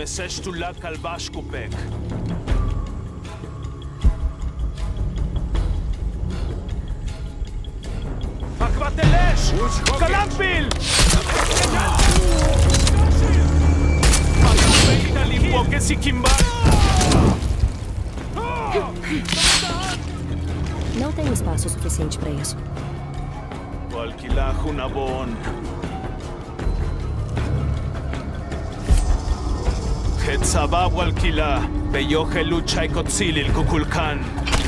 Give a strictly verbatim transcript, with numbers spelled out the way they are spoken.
Desejo lá calvas cupec. Akvatelesh! Kalampil! Aproveita limpo que se quimba. Não tenho espaço suficiente para isso. Walkila Hunabon. Hetzaba Walkila. Beyohe lucha y kotzilil kukulkan.